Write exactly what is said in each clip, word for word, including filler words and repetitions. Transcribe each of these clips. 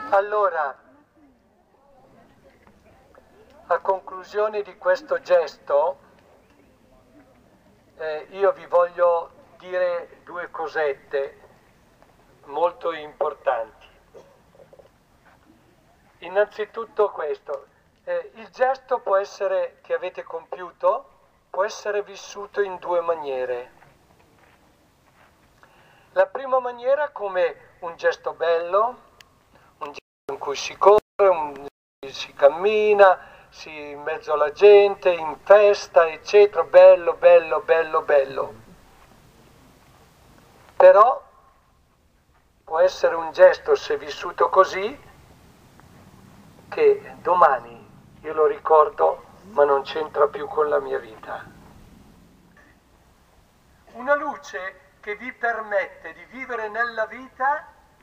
Allora, a conclusione di questo gesto, eh, io vi voglio dire due cosette molto importanti. Innanzitutto questo, eh, il gesto può essere, che avete compiuto, può essere vissuto in due maniere. La prima maniera come un gesto bello, un gesto in cui si corre, un, si cammina, si in mezzo alla gente, in festa, eccetera, bello, bello, bello, bello. Però può essere un gesto, se vissuto così, che domani io lo ricordo, ma non c'entra più con la mia vita. Una luce che vi permette di vivere nella vita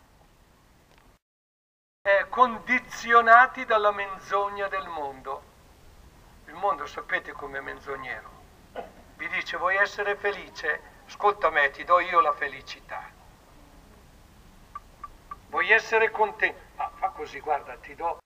eh, condizionati dalla menzogna del mondo. Il mondo sapete com'è menzognero. Vi dice: vuoi essere felice? Ascolta me, ti do io la felicità. Vuoi essere contento? Ma fa così, guarda, ti do